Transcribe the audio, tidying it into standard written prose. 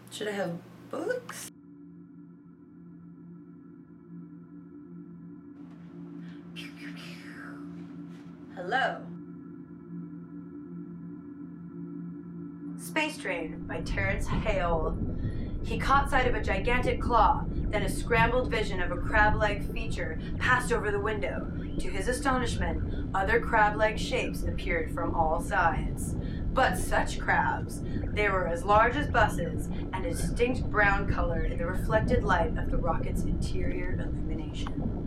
Should I have books? Hello. Space Train by Terence Haile. He caught sight of a gigantic claw, then a scrambled vision of a crab-like feature passed over the window. To his astonishment, other crab-like shapes appeared from all sides. But such crabs! They were as large as buses, and a distinct brown color in the reflected light of the rocket's interior illumination.